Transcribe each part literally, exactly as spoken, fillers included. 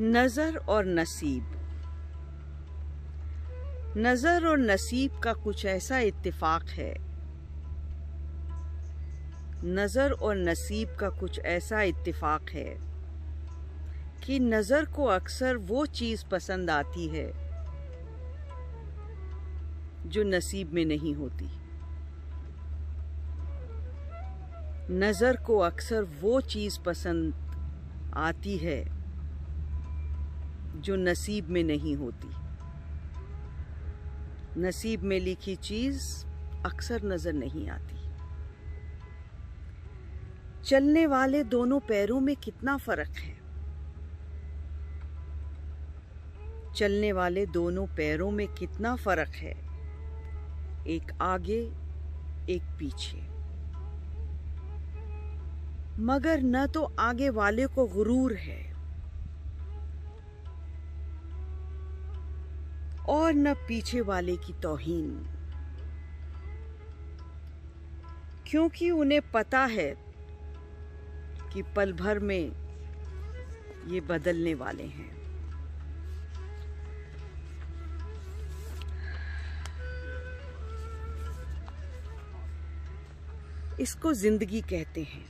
नज़र और नसीब। नज़र और नसीब का कुछ ऐसा इत्तेफाक है नज़र और नसीब का कुछ ऐसा इत्तेफाक है कि नज़र को अक्सर वो चीज़ पसंद आती है जो नसीब में नहीं होती। नज़र को अक्सर वो चीज़ पसंद आती है जो नसीब में नहीं होती। नसीब में लिखी चीज़ अक्सर नज़र नहीं आती। चलने वाले दोनों पैरों में कितना फ़र्क है। चलने वाले दोनों पैरों में कितना फ़र्क है, एक आगे एक पीछे। मगर न तो आगे वाले को गुरूर है और न पीछे वाले की तौहीन, क्योंकि उन्हें पता है कि पल भर में ये बदलने वाले हैं। इसको जिंदगी कहते हैं।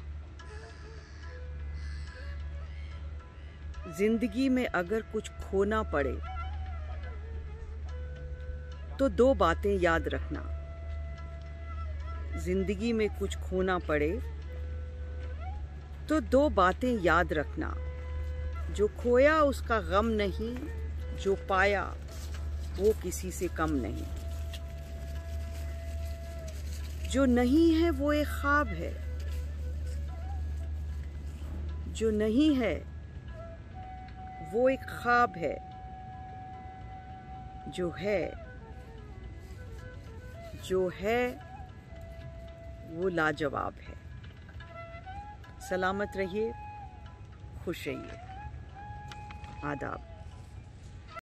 जिंदगी में अगर कुछ खोना पड़े तो दो बातें याद रखना। जिंदगी में कुछ खोना पड़े तो दो बातें याद रखना। जो खोया उसका गम नहीं, जो पाया वो किसी से कम नहीं। जो नहीं है वो एक ख्वाब है, जो नहीं है वो एक ख्वाब है, जो है जो है वो लाजवाब है। सलामत रहिए, खुश रहिए। आदाब।